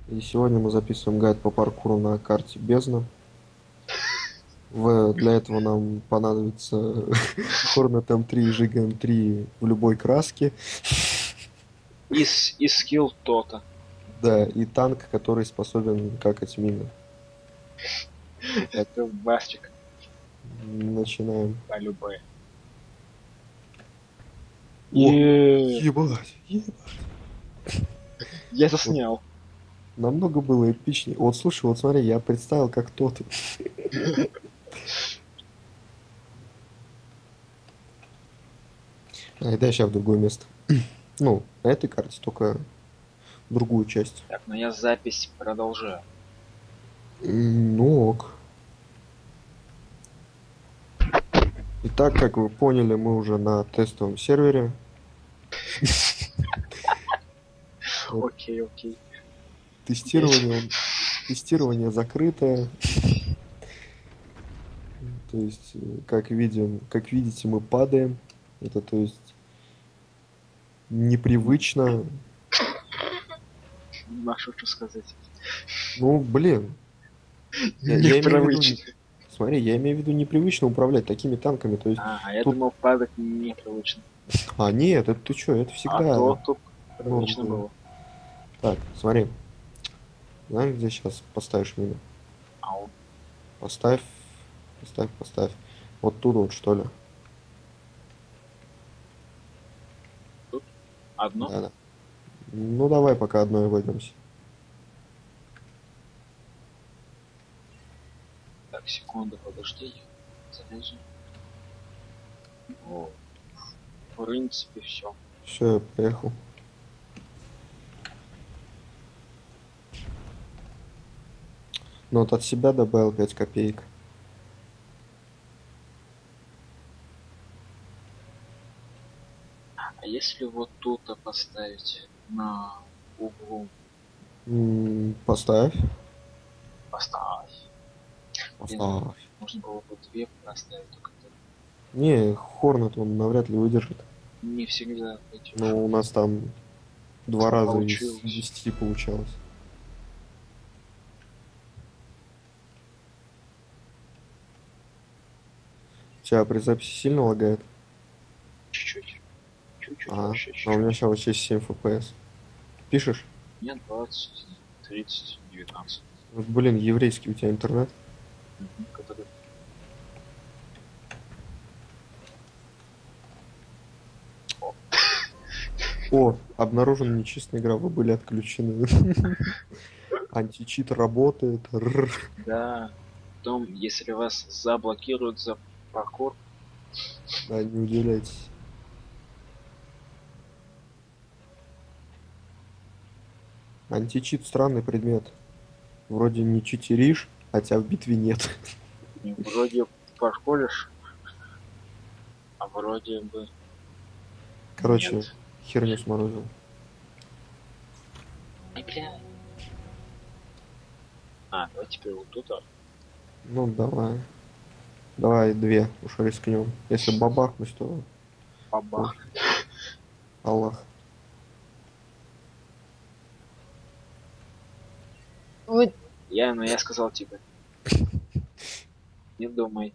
И сегодня мы записываем гайд по паркуру на карте Бездна. Для этого нам понадобится Hornet M3 и Жига M3 в любой краске. Из скилл то-то. Да, и танк, который способен какать мины. Так, Это басчик начинаем. по любой. О, И ебать, ебать. я это Вот снял. намного было эпичнее. Вот слушай, вот смотри, я представил, как тот. Дай сейчас в другое место. Ну, на этой карте, только в другую часть. Так, но я запись продолжаю. Ну ок. Итак, как вы поняли, мы уже на тестовом сервере. Вот Окей, окей. тестирование, тестирование закрытое. То есть, как видите, мы падаем. Это, то есть, непривычно. Машу, что сказать. Ну, блин, я имею в виду, Непривычно. смотри, я имею в виду непривычно управлять такими танками. То есть, А я тут, думал, падать непривычно. нет, это ты что, это А всегда то тут норм привычно было. было. Так, смотри, знаешь, где сейчас поставишь мину? Ау. Поставь, поставь. Вот тут вот, что ли? Тут одно. Да, да. Ну, давай пока одной обойдемся. Так, секунду, подожди. Залезу. О, в принципе, все. Все, я поехал. Ну, вот от себя добавил 5 копеек. А если вот тут поставить на углу? Поставь. Поставь. Блин, Поставь. можно было бы две поставить, только это Не, Хорнет он навряд ли выдержит. не всегда Но пойдешь. у нас там 2 раза из Получилось. 10 получалось. Тебя при записи сильно лагает? Чуть-чуть. Чуть-чуть Ага. вообще А у меня чуть-чуть. сейчас вообще 7 FPS. Пишешь? Нет, 20, 30, 19. Вот, блин, еврейский у тебя интернет. Который... О, О, обнаружена нечестная игра, вы были отключены. Античит работает. Рррр. да. Потом, если вас заблокируют за паркур, Да, не удивляйтесь. Античит странный предмет. Вроде не читеришь, хотя в битве нет. вроде паркуришь, а вроде бы Короче, нет. херню сморозил. Ай, бля. А, давай теперь вот тут. Ну, давай. Давай 2, уж рискнем. Если бабахнуть, то Бабах. пофиг. Аллах. Вот. Я сказал тебе, не думай.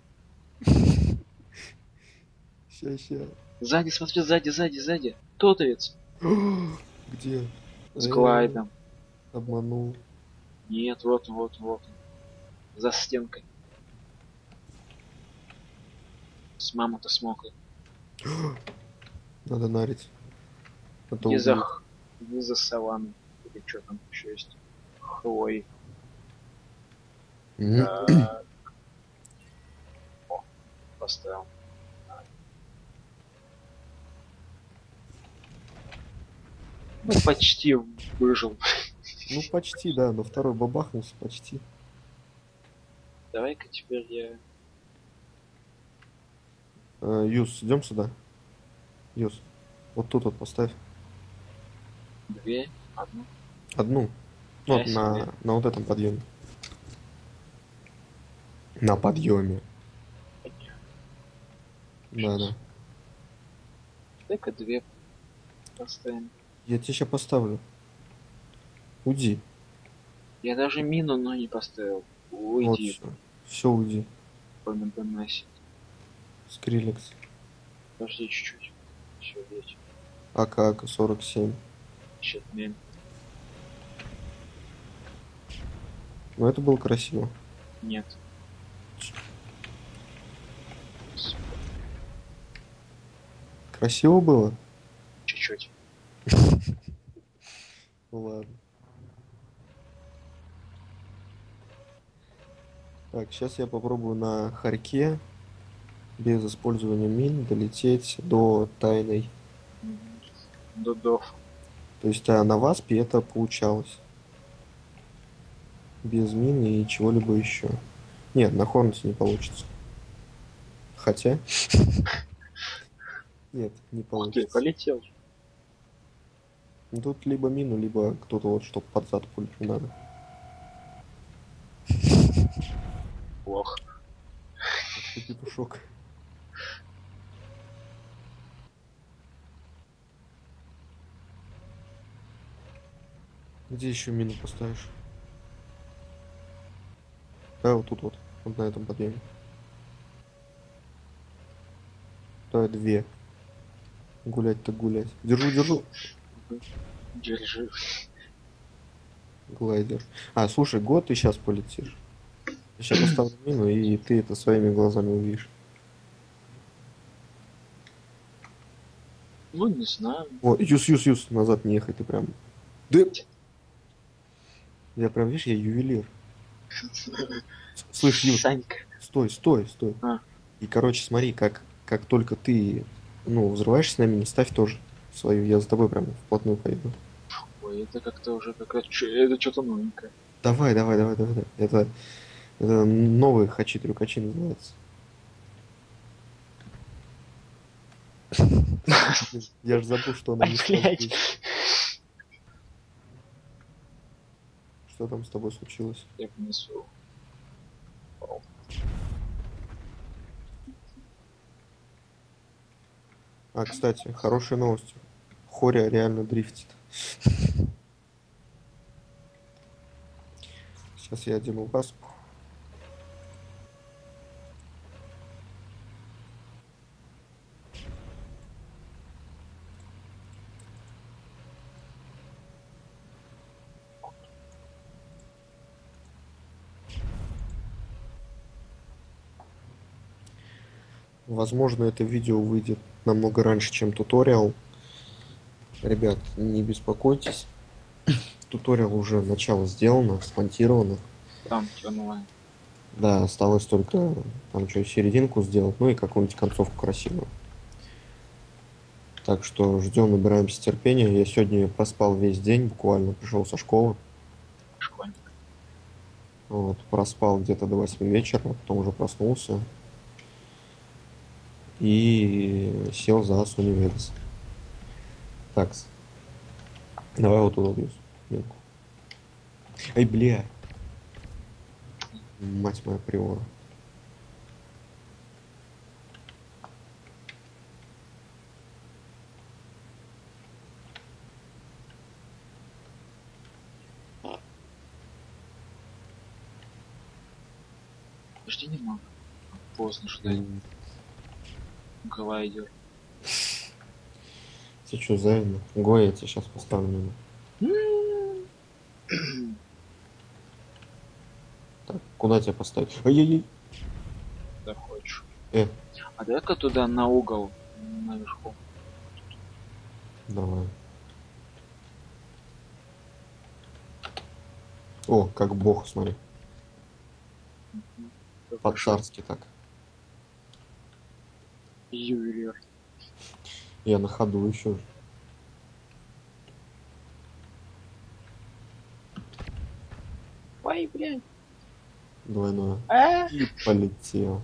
Ща. Сзади, смотри, сзади. Тотовец. Где? С глайдом. Обманул. Нет, вот. За стенкой. С мамой-то смокой. Надо нарить. А то Гиза, убьют. Гиза саванны. Или что там еще есть. Хвой. Так, поставил. Ну, почти выжил. Ну, почти, да, но второй бабахнулся почти. Давай-ка теперь я... Юс, идем сюда. Юс, вот тут вот поставь. Две, одну. Одну. Ну, вот Я себе. на вот этом подъеме. На подъеме. Да. Дай-ка две поставим. Я тебе сейчас поставлю. Уйди. Я даже мину, но не поставил. Вот Уйди, все. Все, уйди. помидонаси. Скриллекс. Подожди чуть-чуть. Все, ведь. АК 47. Щитмен. Ну это было красиво. Нет. Сука, Красиво было? чуть-чуть. Ну ладно. Так, сейчас я попробую на Харьке без использования мин долететь до тайной. Мгм. Дудов. То есть на Васпе это получалось. Без мин и чего-либо еще. Нет, на Хорнете не получится. Хотя... Нет, не Ух ты, получится. полетел. Ну, тут либо мину, либо кто-то вот, чтоб под зад пулю надо. Плохо. Ах ты петушок. Где еще мину поставишь? Да, вот тут вот. Вот на этом подъеме. Да, две. Гулять так гулять. Держу, держу. Мгм. Держи. Глайдер. А, слушай, год ты сейчас полетишь. Я сейчас поставлю мину, и ты это своими глазами увидишь. Ну, не знаю. О, юс, назад не ехай, ты прям... Да! Я прям, видишь, я ювелир. Слышь, Юс, Санька. стой, стой, стой. А, И, короче, смотри, как только ты, ну, взрываешься на мине, ставь тоже свою. Я за тобой прям вплотную пойду. ой, это как-то уже какая-то... Это что-то новенькое. Давай, давай, давай, давай. Давай. Это новые хачи-трюкачи называется. Блин, я же забыл, что она не Блять. здесь. Что там с тобой случилось? Я внесу. А, кстати, хорошая новость. Хоря реально дрифтит. Сейчас я одену каску. Возможно, это видео выйдет намного раньше, чем туториал. Ребят, не беспокойтесь. Туториал уже начало сделано, смонтировано. Там что онлайн. Да, осталось только там что, серединку сделать, ну и какую-нибудь концовку красивую. Так что ждем, набираемся терпения. Я сегодня проспал весь день, буквально пришел со школы. Школьник. Вот, проспал где-то до 8 вечера, потом уже проснулся и сел за Sunnyvegas. Так, давай вот туда бьюсь. Минку. Эй, бля! Мать моя приора. Подожди немного. Поздно ждать. Глайдер. Ты что, завидно? Гоя, я тебе сейчас поставлю мину. Так, куда тебя поставить? Ай-яй-яй. Да хочешь. Э, А дай-ка туда на угол наверху. давай. О, как бог, смотри. По-царски так. Ювелир. Я на ходу еще. Ой, блядь. Двойное. А? И полетел.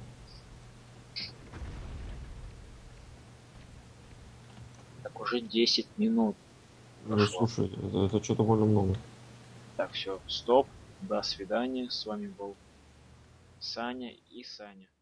Так уже 10 минут. Ну, прошло. слушай, это что-то больно много. Так, все, стоп. До свидания. С вами был Саня и Саня.